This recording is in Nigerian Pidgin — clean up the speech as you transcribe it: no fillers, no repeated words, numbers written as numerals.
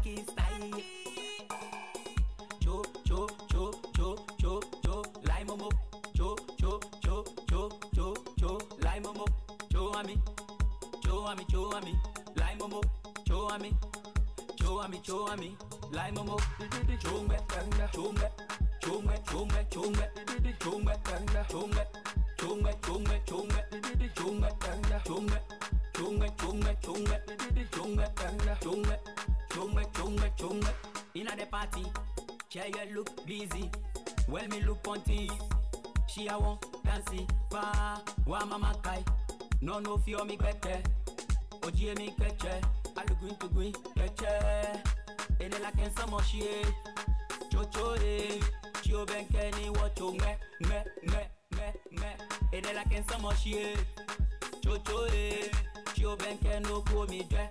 Nike style. Cho cho cho cho cho cho like momo. Cho cho cho cho cho cho like momo. Cho ami like momo. Cho ami like momo. Chombe chombe chombe chombe chombe chombe chombe chombe chombe chombe chombe chombe chombe. Inna the party, share you look busy. Well me look ponty. She a want dancey, fa wa mama kai. No fear me kwete. Oji mi keche, alu green to green keche. Ene la ken samo shie, chocho chio benke ni wacho me. Ene la ken samo shie, chocho chio benke no ko mi dwe.